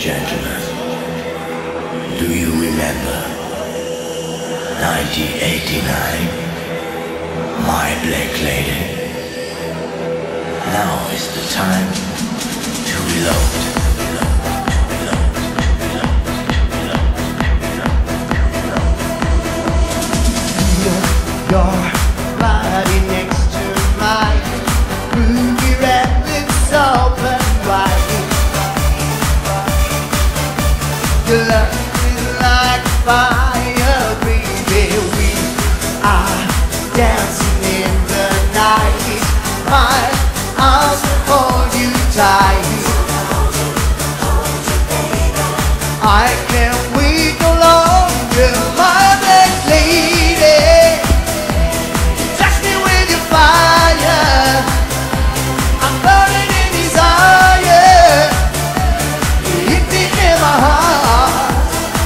gentlemen, do you remember 1989? My Black Lady. Now is the time to reload. Your body next to mine, ruby red lips open wide. Your love is like fire, baby. We are dancing in the night. My arms hold you tight. I can't wait no longer, my black lady. Touch me with your fire. I'm burning in desire. You hit me in my heart,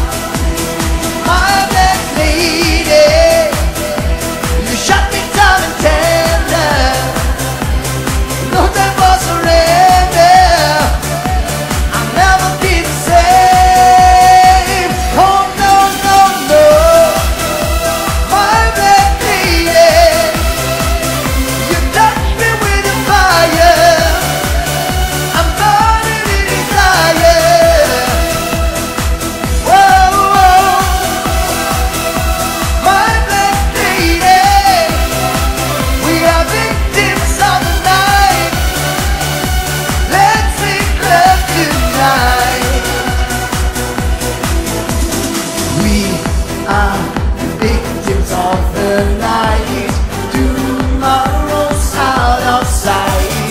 my black lady. You shot me down and tender. No time for surrender. I'll never be the same. Oh no, no, no, my black lady. You touch me with your fire. I'm burning in desire. Whoa, whoa, my black lady. We are victims of the night. Let's make love tonight. We are victims of the night. Tomorrow's out of sight.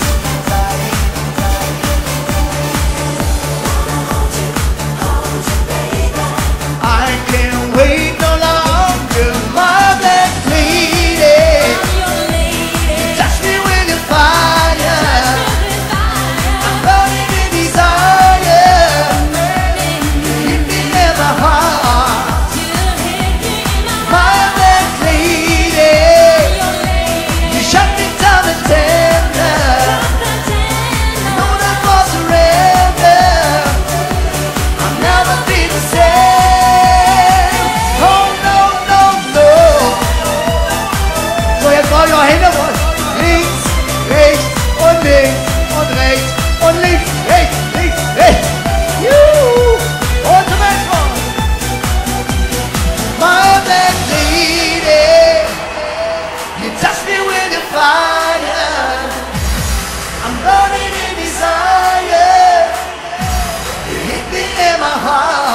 I can't wait no longer, my black lady. Touch me with your fire. I'm burning in desire. Hit me in my heart, my black lady. You shut me down and tender. No time for surrender. I'll never be the same. Oh no, no, no. So, jetzt brauche ich noch Hände. Links, rechts und links und rechts und links, rechts, links, rechts. Juhu. Und zum Beispiel. My black lady, you touch me with your fire. I'm burning in desire. You hit me in my heart.